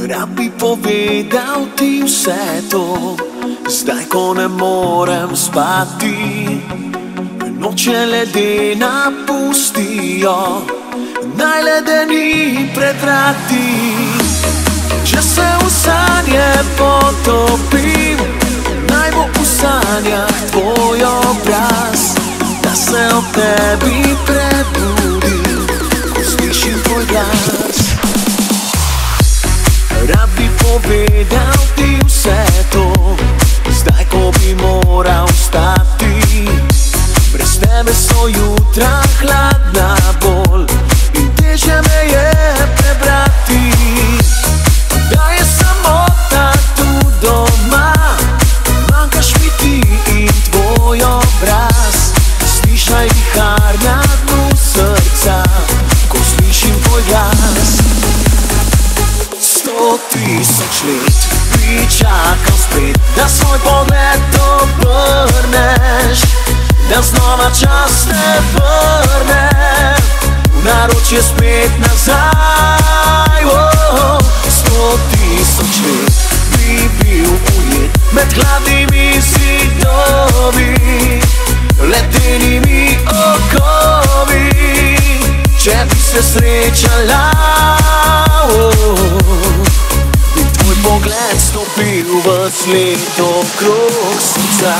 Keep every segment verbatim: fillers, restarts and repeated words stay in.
Rad bi povedal ti vse to, zdaj ko ne morem spati. Noče ledena pustijo, naj ledeni pred vrati. Če se v sanje potopim, naj bo v sanjah tvoj obraz, da se ob tebi prebudim, ko slišim tvoj glas. Rad bi povedal ti vse to, zdaj ko bi moral stati. Brez tebe so jutra hladna bolj in težje me je prebrati. Da je samota tu doma, manjkaš mi ti in tvoj obraz. Slišaj vihar na dnu srca, ko slišim tvoj glas. Sto tisoč let bi čakal spet, da svoj pogled obrneš, da znova čas te vrne v naročje spet nazaj. Oh, sto tisoč let bi bil ujet med hladnimi zidovi, ledenimi okovi, če bi se srečala. Oh, bi tvoj pogled stopil v sled okrog srca.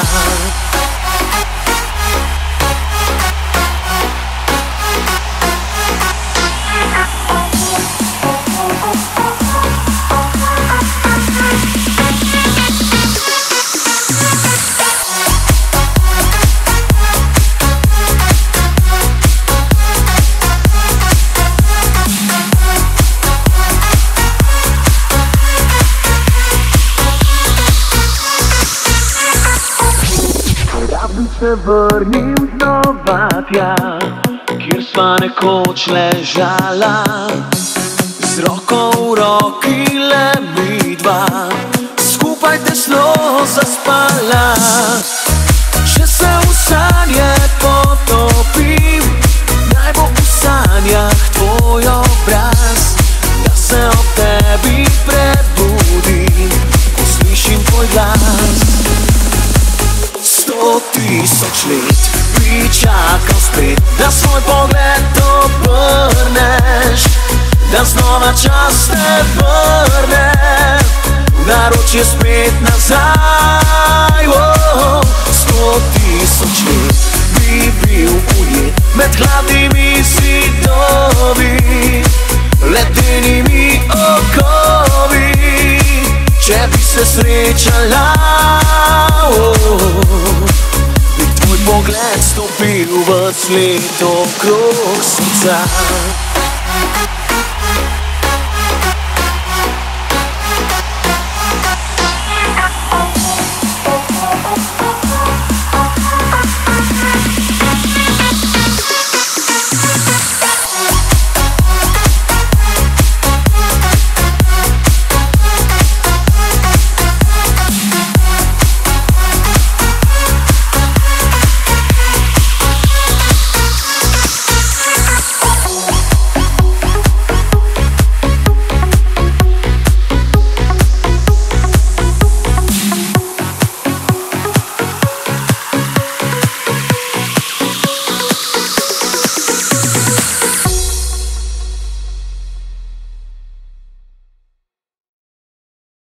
Se vrnil znova tja, kjer sva nekoč ležala, z roko v roki le midva, skupaj tesno zaspala. Če se v sanje potopim, naj bo v sanjah tvoj obraz, da se ob tebi prebudim, ko slišim tvoj glas. Sto tisoč let bi čakal spet, da svoj pogled obrneš, da znova čas te vrne v naročje spet nazaj. Oh, sto tisoč let bi bil ujet med hladnimi zidovi, ledenimi okovi, če bi se srečala. Oh, bi tvoj pogled stopil v sled okrog srca.